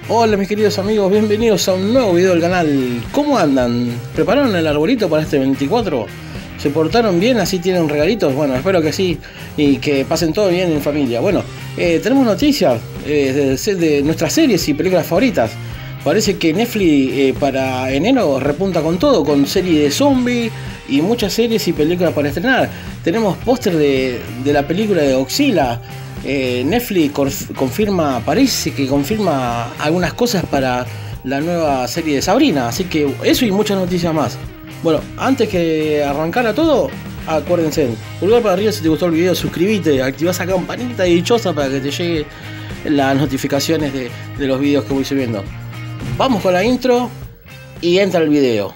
Hola mis queridos amigos, bienvenidos a un nuevo video del canal. ¿Cómo andan? ¿Prepararon el arbolito para este 24? ¿Se portaron bien? ¿Así tienen regalitos? Bueno, espero que sí y que pasen todo bien en familia. Bueno, tenemos noticias de nuestras series y películas favoritas. Parece que Netflix para enero repunta con todo, con serie de zombies y muchas series y películas para estrenar. Tenemos póster de la película de Godzilla. Netflix confirma, parece que confirma algunas cosas para la nueva serie de Sabrina, así que eso y muchas noticias más. Bueno, antes que arrancara todo, acuérdense, pulgar para arriba si te gustó el video, suscríbete, activa esa campanita dichosa para que te lleguen las notificaciones de los videos que voy subiendo. Vamos con la intro y entra el video.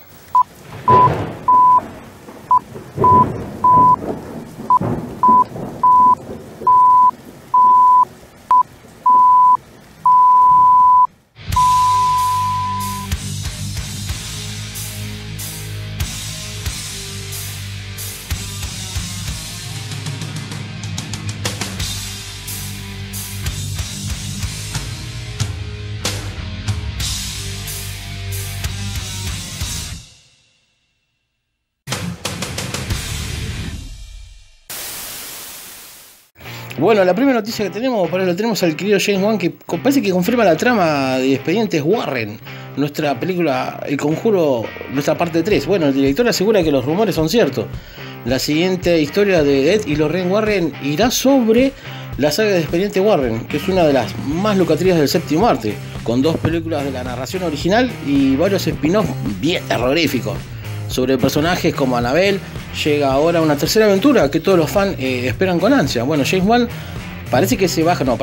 Bueno, la primera noticia que tenemos, por ahí lo tenemos al querido James Wan, que parece que confirma la trama de Expedientes Warren, nuestra película El Conjuro, nuestra parte 3. Bueno, el director asegura que los rumores son ciertos. La siguiente historia de Ed y Lorraine Warren irá sobre la saga de Expedientes Warren, que es una de las más lucrativas del séptimo arte, con 2 películas de la narración original y varios spin-offs bien terroríficos. Sobre personajes como Annabelle, llega ahora una tercera aventura que todos los fans esperan con ansia. Bueno, James Wan parece que se baja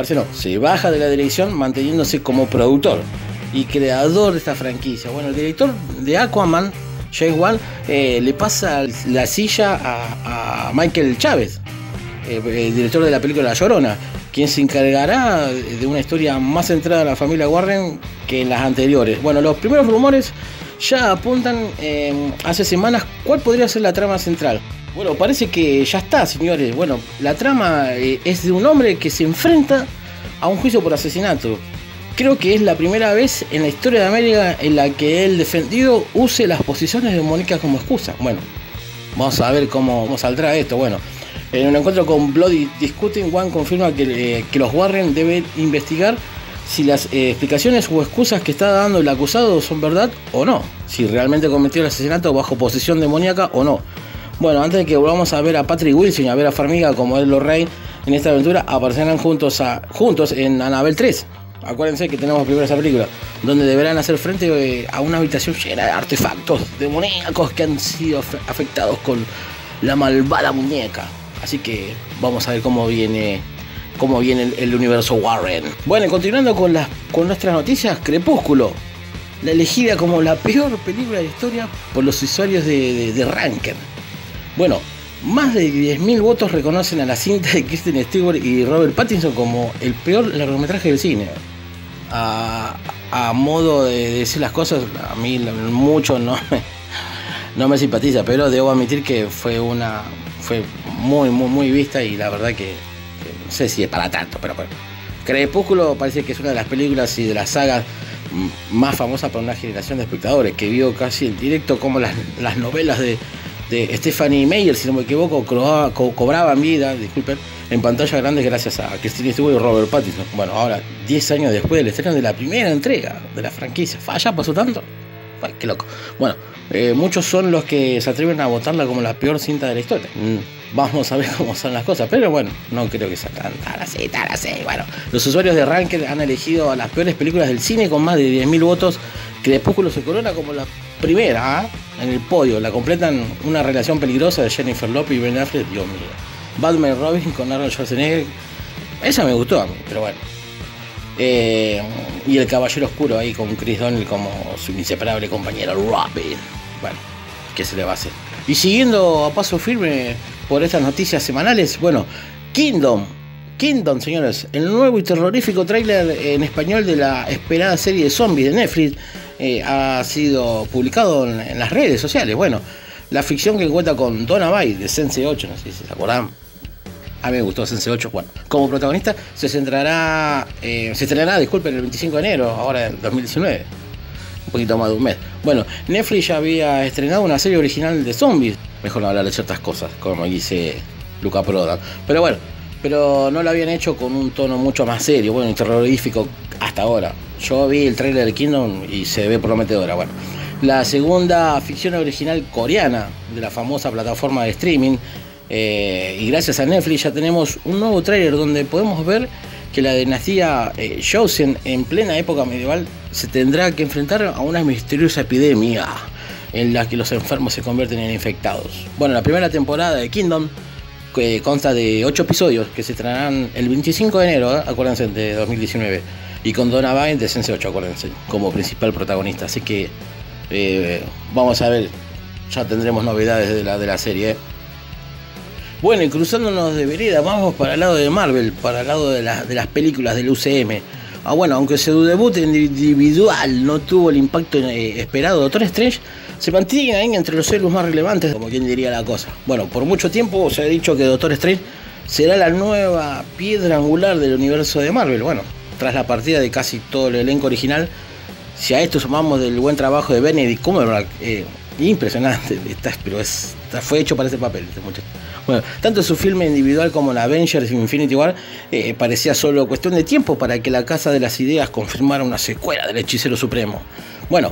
de la dirección, manteniéndose como productor y creador de esta franquicia. Bueno, el director de Aquaman, James Wan, le pasa la silla a Michael Chávez, el director de la película La Llorona, quien se encargará de una historia más centrada en la familia Warren que en las anteriores. Bueno, los primeros rumores ya apuntan hace semanas cuál podría ser la trama central. Bueno, parece que ya está, señores. Bueno, la trama es de un hombre que se enfrenta a un juicio por asesinato. Creo que es la primera vez en la historia de América en la que el defendido use las posiciones demoníacas como excusa. Bueno, vamos a ver cómo saldrá esto. Bueno, en un encuentro con Bloody Discuting, Wan confirma que los Warren deben investigar si las explicaciones o excusas que está dando el acusado son verdad o no, si realmente cometió el asesinato bajo posesión demoníaca o no. Bueno, antes de que volvamos a ver a Patrick Wilson y a ver a Farmiga como Ed Lorraine en esta aventura, aparecerán juntos en Annabelle 3. Acuérdense que tenemos primero esa película, donde deberán hacer frente a una habitación llena de artefactos demoníacos que han sido afectados con la malvada muñeca. Así que vamos a ver cómo viene el universo Warren. Bueno, y continuando con nuestras noticias, Crepúsculo, la elegida como la peor película de la historia por los usuarios de Ranker. Bueno, más de 10.000 votos reconocen a la cinta de Kristen Stewart y Robert Pattinson como el peor largometraje del cine. A modo de decir las cosas, a mí mucho no me simpatiza, pero debo admitir que fue muy vista y la verdad que no sé si es para tanto, pero bueno. Crepúsculo parece que es una de las películas y de las sagas más famosas para una generación de espectadores que vio casi en directo como las novelas de Stephanie Meyer, si no me equivoco, cobraban vida, disculpen, en pantalla grande gracias a Kristen Stewart y Robert Pattinson. Bueno, ahora 10 años después del estreno de la primera entrega de la franquicia, ¿ya pasó tanto? Ay, qué loco. Bueno, muchos son los que se atreven a votarla como la peor cinta de la historia. Vamos a ver cómo son las cosas, pero bueno, no creo que sea tan así. Bueno, los usuarios de Ranker han elegido a las peores películas del cine con más de 10.000 votos. Crepúsculo se corona como la primera en el podio. La completan una relación peligrosa de Jennifer Lopez y Ben Affleck, Dios mío. Batman y Robin con Arnold Schwarzenegger, esa me gustó a mí, pero bueno. Y el Caballero Oscuro ahí con Chris Donnell como su inseparable compañero Robin. Bueno, ¿qué se le va a hacer? Y siguiendo a paso firme por estas noticias semanales, bueno, Kingdom, señores, el nuevo y terrorífico tráiler en español de la esperada serie de zombies de Netflix ha sido publicado en las redes sociales. Bueno, la ficción que cuenta con Donna Bay de Sense8, no sé si se acuerdan, A mí me gustó Sense 8. Bueno, como protagonista se estrenará, disculpen, el 25 de enero, ahora en 2019. Un poquito más de un mes. Bueno, Netflix ya había estrenado una serie original de zombies. Mejor no hablar de ciertas cosas, como dice Luca Prodan. Pero bueno, no lo habían hecho con un tono mucho más serio, bueno, y terrorífico hasta ahora. Yo vi el trailer de Kingdom y se ve prometedora. Bueno, la segunda ficción original coreana de la famosa plataforma de streaming. Y gracias a Netflix ya tenemos un nuevo tráiler donde podemos ver que la dinastía Joseon en plena época medieval se tendrá que enfrentar a una misteriosa epidemia en la que los enfermos se convierten en infectados. Bueno, la primera temporada de Kingdom consta de 8 episodios que se estrenarán el 25 de enero, acuérdense, de 2019, y con Donna Vine de Sense 8, acuérdense, como principal protagonista. Así que vamos a ver, ya tendremos novedades de la serie. Bueno, y cruzándonos de vereda, vamos para el lado de Marvel, para el lado de las películas del UCM. Bueno, aunque su debut individual no tuvo el impacto esperado, Doctor Strange se mantiene ahí entre los héroes más relevantes, como quien diría la cosa. Bueno, por mucho tiempo se ha dicho que Doctor Strange será la nueva piedra angular del universo de Marvel. Bueno, tras la partida de casi todo el elenco original, si a esto sumamos del buen trabajo de Benedict Cumberbatch, impresionante, fue hecho para ese papel este muchacho. Bueno, tanto su filme individual como en Avengers Infinity War parecía solo cuestión de tiempo para que la Casa de las Ideas confirmara una secuela del Hechicero Supremo. Bueno,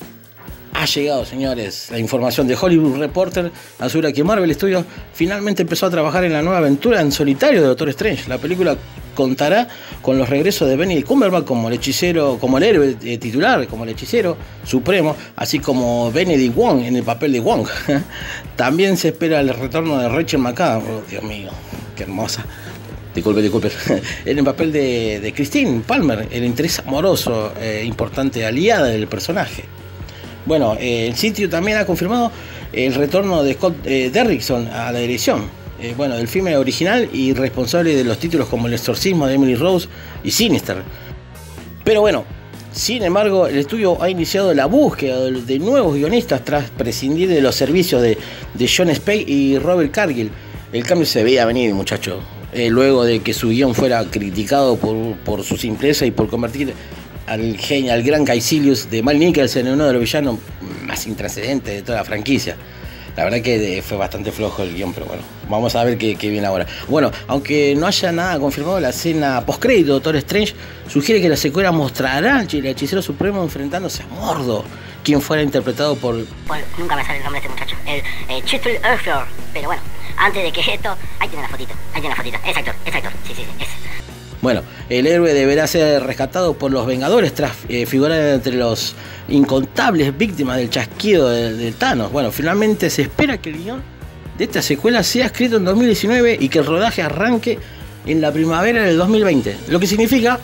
ha llegado, señores, la información de Hollywood Reporter asegura que Marvel Studios finalmente empezó a trabajar en la nueva aventura en solitario de Doctor Strange. La película contará con los regresos de Benedict Cumberbatch como el hechicero, como el héroe titular, como el hechicero supremo, así como Benedict Wong en el papel de Wong. También se espera el retorno de Rachel McAdams, oh, Dios mío, qué hermosa. Disculpe. En el papel de Christine Palmer, el interés amoroso importante aliada del personaje. Bueno, el sitio también ha confirmado el retorno de Scott Derrickson a la dirección. Del filme original y responsable de los títulos como El exorcismo de Emily Rose y Sinister. Pero bueno, sin embargo, el estudio ha iniciado la búsqueda de nuevos guionistas tras prescindir de los servicios de John Spade y Robert Cargill. El cambio se veía venir, muchachos, luego de que su guión fuera criticado por su simpleza y por convertir al gran Caecilius de Mike Nicholson en uno de los villanos más intrascendentes de toda la franquicia. La verdad que fue bastante flojo el guión, pero bueno, vamos a ver qué viene ahora. Bueno, aunque no haya nada confirmado, la escena postcrédito de Doctor Strange sugiere que la secuela mostrará al Hechicero Supremo enfrentándose a Mordo, quien fuera interpretado por... Nunca me sale el nombre de este muchacho, el Chitul Urflor. Pero bueno, antes de que esto... Ahí tiene la fotito, es actor, sí, es. Bueno, el héroe deberá ser rescatado por los Vengadores tras figurar entre los incontables víctimas del chasquido del Thanos. Bueno, finalmente se espera que el guión de esta secuela sea escrito en 2019 y que el rodaje arranque en la primavera del 2020. Lo que significa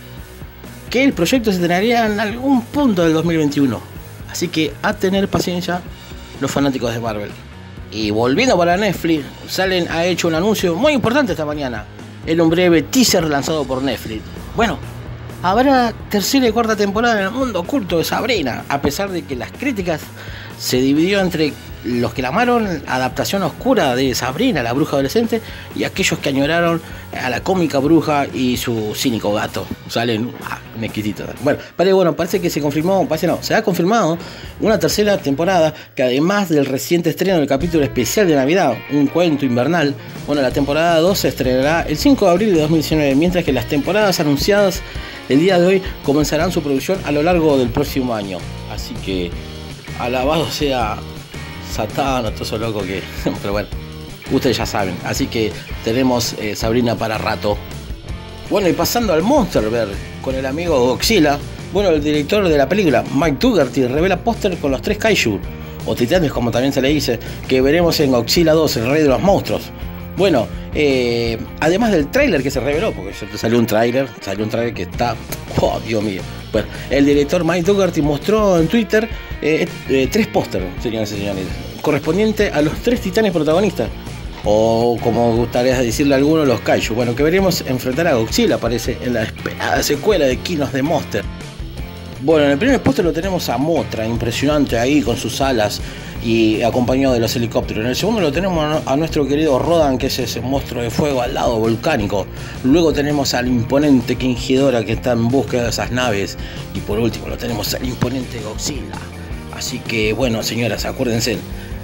que el proyecto se estrenaría en algún punto del 2021. Así que a tener paciencia los fanáticos de Marvel. Y volviendo para Netflix, Salem ha hecho un anuncio muy importante esta mañana. En un breve teaser lanzado por Netflix. Bueno, habrá tercera y cuarta temporada en el mundo oculto de Sabrina, a pesar de que las críticas se dividió entre los que la amaron adaptación oscura de Sabrina, la bruja adolescente, y aquellos que añoraron a la cómica bruja y su cínico gato. Salen un exquisito. Bueno, parece que se ha confirmado una tercera temporada que, además del reciente estreno del capítulo especial de Navidad, un cuento invernal, la temporada 2 se estrenará el 5 de abril de 2019, mientras que las temporadas anunciadas el día de hoy comenzarán su producción a lo largo del próximo año. Así que alabado sea Satán o todo eso loco que... Pero bueno, ustedes ya saben. Así que tenemos Sabrina para rato. Bueno, y pasando al Monsterverse con el amigo Godzilla. Bueno, el director de la película, Mike Dougherty, revela póster con los 3 Kaiju, o titanes como también se le dice, que veremos en Godzilla 2, el rey de los monstruos. Bueno, además del tráiler que se reveló, porque salió un tráiler que está... ¡Oh, Dios mío! Bueno, el director Mike Dougherty mostró en Twitter 3 pósteres, señores y señores, correspondientes a los 3 titanes protagonistas, o como gustaría decirle a algunos, los Kaiju. Bueno, que veremos enfrentar a Godzilla, aparece en la esperada secuela de King of the Monsters. Bueno, en el primer puesto lo tenemos a Mothra, impresionante ahí con sus alas y acompañado de los helicópteros. En el segundo lo tenemos a nuestro querido Rodan, que es ese monstruo de fuego al lado volcánico. Luego tenemos al imponente King Ghidorah, que está en búsqueda de esas naves. Y por último lo tenemos al imponente Godzilla. Así que bueno, señoras, acuérdense,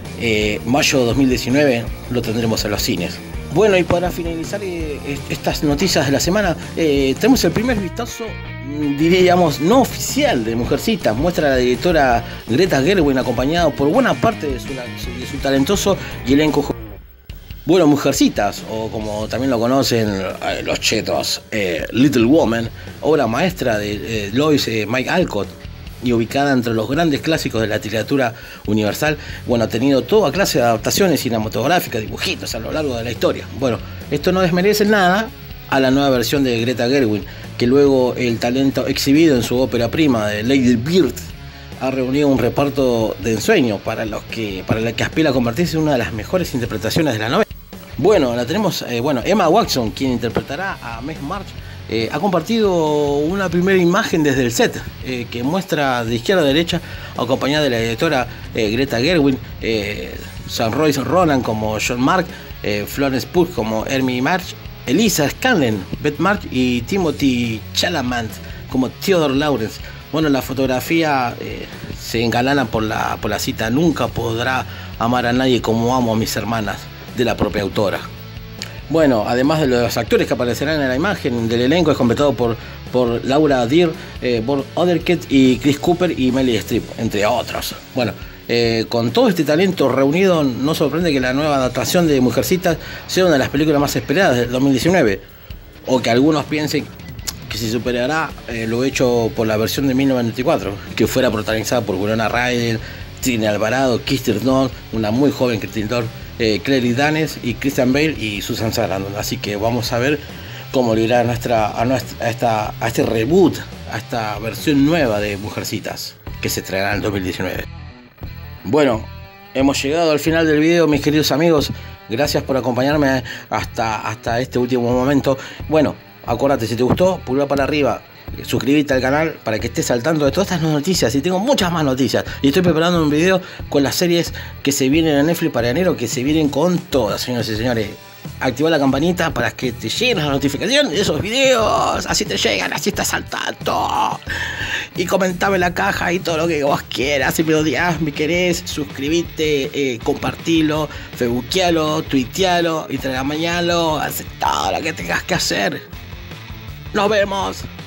mayo 2019 lo tendremos en los cines. Bueno, y para finalizar estas noticias de la semana, tenemos el primer vistazo, diríamos, no oficial de Mujercitas. Muestra a la directora Greta Gerwig acompañada por buena parte de su talentoso y elenco. Bueno, Mujercitas, o como también lo conocen los chetos, Little Woman, obra maestra de Lois Mike Alcott, y ubicada entre los grandes clásicos de la literatura universal. Bueno, ha tenido toda clase de adaptaciones cinematográficas, dibujitos a lo largo de la historia. Bueno, esto no desmerece nada a la nueva versión de Greta Gerwig, que luego el talento exhibido en su ópera prima de Lady Bird ha reunido un reparto de ensueño para la que aspira a convertirse en una de las mejores interpretaciones de la novela. Bueno, la tenemos, Emma Watson, quien interpretará a Meg March, ha compartido una primera imagen desde el set que muestra de izquierda a derecha, acompañada de la directora Greta Gerwig, Sam Royce Ronan como John Mark, Florence Pugh como Hermie March, Elisa Scanlon, Beth March y Timothy Chalamet como Theodore Lawrence. Bueno, la fotografía se engalana por la cita "Nunca podrá amar a nadie como amo a mis hermanas", de la propia autora. Bueno, además de los actores que aparecerán en la imagen del elenco, es completado por Laura Dern, Bob Odenkirk y Chris Cooper y Meryl Streep, entre otros. Bueno, con todo este talento reunido, no sorprende que la nueva adaptación de Mujercitas sea una de las películas más esperadas del 2019, o que algunos piensen que se superará lo hecho por la versión de 1994, que fuera protagonizada por Winona Ryder, Trini Alvarado, Kirsten Dunst, una muy joven Kirsten Dunst, Clary Danes y Christian Bale y Susan Sarandon. Así que vamos a ver cómo le irá a este reboot, a esta versión nueva de Mujercitas que se traerá en 2019. Bueno, hemos llegado al final del video, mis queridos amigos. Gracias por acompañarme hasta este último momento. Bueno, acuérdate, si te gustó, pulgar para arriba, suscríbete al canal para que estés al tanto de todas estas noticias, y tengo muchas más noticias, y estoy preparando un video con las series que se vienen en Netflix para enero, que se vienen con todas, señoras y señores. Activa la campanita para que te lleguen las notificaciones de esos videos, así te llegan, así estás al tanto. Y comentame en la caja y todo lo que vos quieras, si me odias, me querés, suscribite, compartilo, facebookealo, tuitealo, instagramañalo, haz todo lo que tengas que hacer. Nos vemos.